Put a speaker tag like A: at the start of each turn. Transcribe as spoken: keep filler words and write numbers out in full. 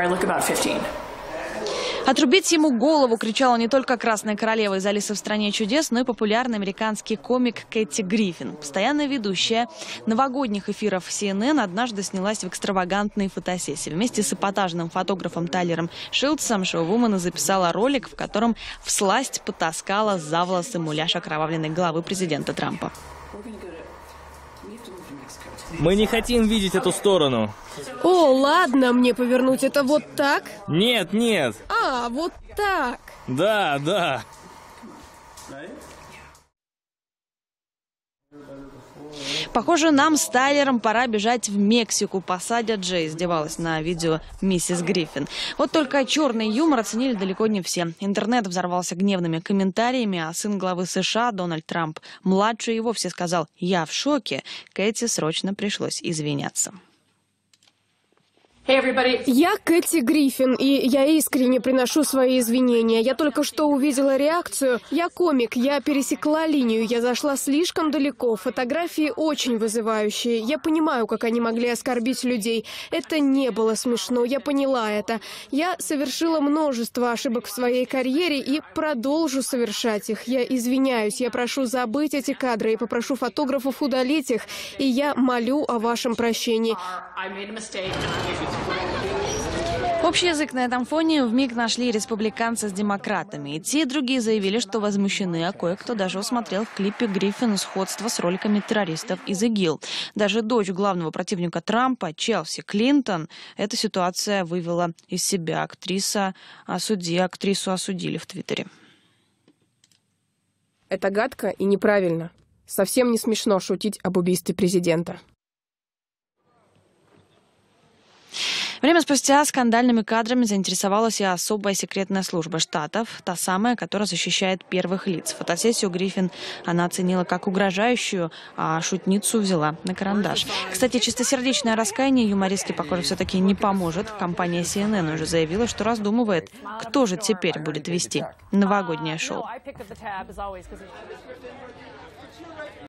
A: Отрубить ему голову кричала не только красная королева из «Алисы в стране чудес», но и популярный американский комик Кэти Гриффин. Постоянная ведущая новогодних эфиров си эн эн однажды снялась в экстравагантной фотосессии. Вместе с эпатажным фотографом Тайлером Шилдсом шоу-вумана записала ролик, в котором всласть потаскала за волосы муляж окровавленной головы президента Трампа.
B: Мы не хотим видеть эту сторону.
C: О, ладно, мне повернуть это вот так?
B: Нет, нет.
C: А, вот так.
B: Да, да.
A: Похоже, нам с Тайлером пора бежать в Мексику. Посадят Джей, издевалась на видео миссис Гриффин. Вот только черный юмор оценили далеко не все. Интернет взорвался гневными комментариями, а сын главы США Дональд Трамп младший и вовсе сказал: «Я в шоке». Кэти срочно пришлось извиняться.
C: Я Кэти Гриффин, и я искренне приношу свои извинения. Я только что увидела реакцию. Я комик, я пересекла линию, я зашла слишком далеко. Фотографии очень вызывающие. Я понимаю, как они могли оскорбить людей. Это не было смешно, я поняла это. Я совершила множество ошибок в своей карьере и продолжу совершать их. Я извиняюсь, я прошу забыть эти кадры и попрошу фотографов удалить их. И я молю о вашем прощении.
A: Общий язык на этом фоне вмиг нашли республиканцы с демократами. И те, и другие заявили, что возмущены, а кое-кто даже усмотрел в клипе Гриффин сходство с роликами террористов из ИГИЛ. Даже дочь главного противника Трампа, Челси Клинтон, эта ситуация вывела из себя. Актриса осуди, актрису осудили в Твиттере.
C: Это гадко и неправильно. Совсем не смешно шутить об убийстве президента.
A: Время спустя скандальными кадрами заинтересовалась и особая секретная служба штатов, та самая, которая защищает первых лиц. Фотосессию Гриффин она оценила как угрожающую, а шутницу взяла на карандаш. Кстати, чистосердечное раскаяние юмористке, похоже, все-таки не поможет. Компания си эн эн уже заявила, что раздумывает, кто же теперь будет вести новогоднее шоу.